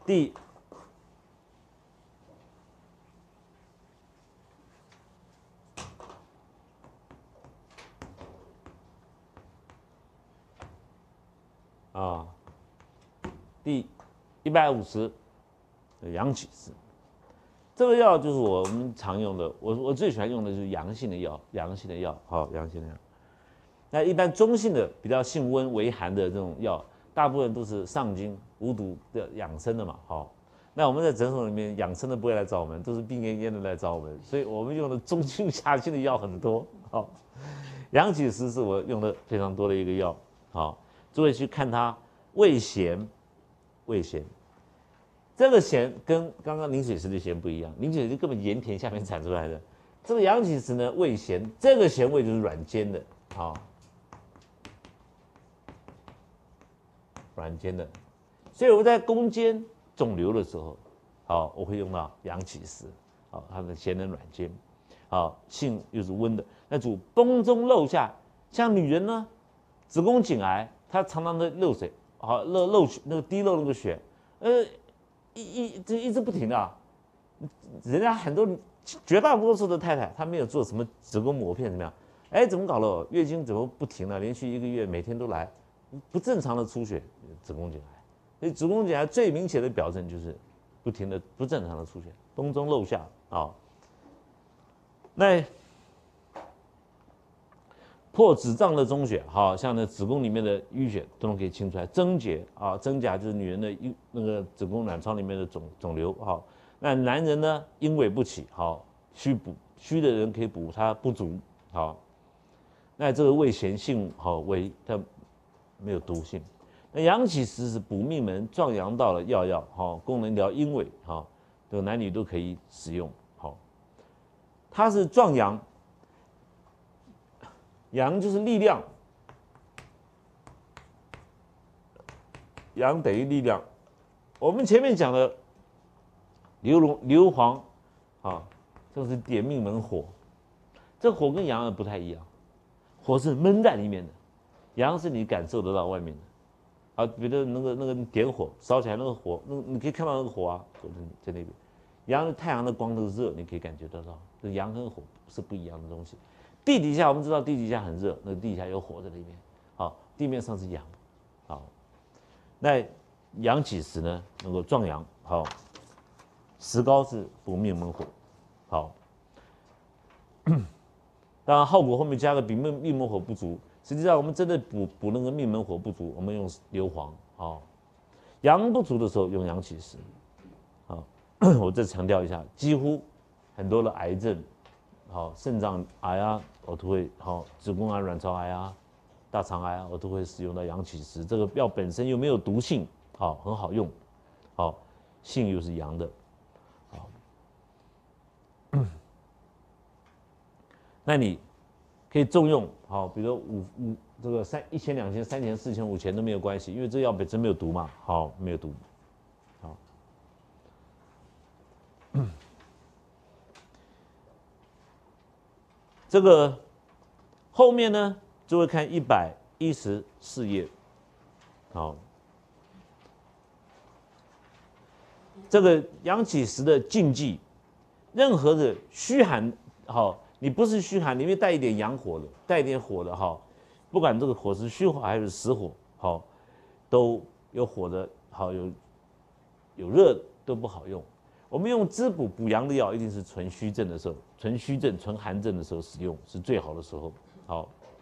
第第150阳起司，这个药就是我们常用的，我最喜欢用的就是阳性的药，阳性的药。那一般中性的比较性温微寒的这种药，大部分都是上经无毒的养生的嘛。那我们在诊所里面养生的不会来找我们，都是病恹恹的来找我们，所以我们用的中性下性的药很多。阳起司是我用的非常多的一个药。诸位去看它味咸，这个咸跟刚刚凝水石的咸不一样，凝水石根本盐田下面产出来的，这个阳起司呢味咸，这个咸味就是软坚的，软坚的，所以我在攻坚肿瘤的时候，我会用到阳起司，它的咸能软坚，性又是温的，那主崩中漏下，像女人呢，子宫颈癌，她常常的漏水，漏那个滴漏那个血，一直不停的，人家很多绝大多数的太太，她没有做什么子宫膜片怎么样？怎么搞了？月经怎么不停了？连续1个月每天都来，不正常的出血，子宫颈癌。所以子宫颈癌最明显的表征就是不停的不正常的出血，崩中漏下那破子脏的中血，像那子宫里面的淤血都能可以清出来。增结增甲就是女人的那个子宫卵巢里面的肿瘤那男人呢，阴痿不起，虚补，虚的人可以补它不足，那这个味咸性微，它没有毒性。那阳起司是补命门、壮阳道的药，功能疗阴痿，这个男女都可以使用，它是壮阳，阳就是力量，阳等于力量。我们前面讲的硫磺，这是点命门火，这火跟阳不太一样，火是闷在里面的，阳是你感受得到外面的。比如那个点火烧起来那个火，你可以看到那个火在那边。阳太阳的光都是热，你可以感觉得到。这阳跟火是不一样的东西。地底下我们知道地底下很热，那个地底下有火在里面。地面上是阳。那阳起司呢，能够壮阳。石膏是补命门火。当然后果后面加个比命门火不足。实际上，我们真的补那个命门火不足，我们用硫磺。阳不足的时候用阳起司。我再强调一下，几乎很多的癌症，肾脏癌我都会，子宫癌、卵巢癌大肠癌我都会使用到阳起司。这个药本身又没有毒性，很好用，性又是阳的，那你可以重用，比如说这个1000、2000、3000、4000、5000都没有关系，因为这药本身没有毒嘛，没有毒，这个后面呢，就会看114页，这个阳起司的禁忌，任何的虚寒，你不是虚寒，里面带一点阳火的，带一点火的不管这个火是虚火还是实火，都有火的，有热都不好用。我们用滋补阳的药，一定是纯虚症的时候，纯虚症、纯寒症的时候使用是最好的时候。